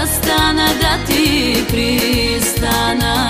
да стана, да ти пристана.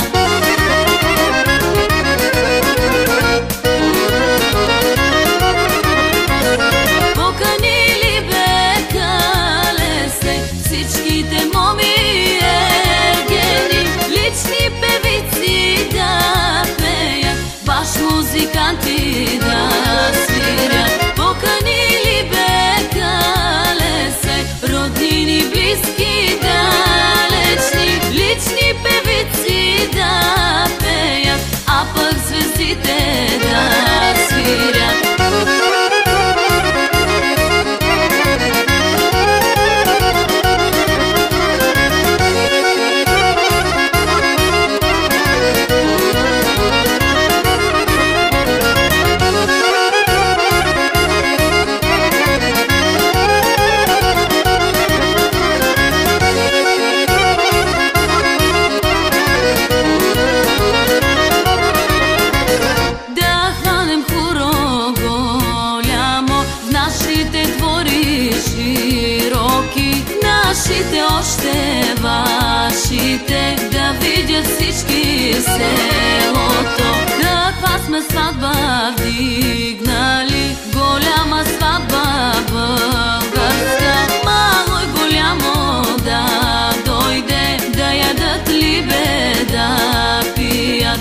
Поканили беха лесе всичките моми ергени, лични певици да пеят, баш музиканти да свирят. Поканили беха лесе роднини, близки, далечни, лични певици да пеят, а пък звездите да свирят. Нашите, още вашите, да видят всички селото. Каква сме сватба вдигнали, голяма сватба българска. Мало и голямо да дойде, да ядат ли бе, да пият.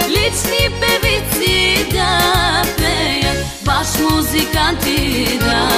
Музиканти да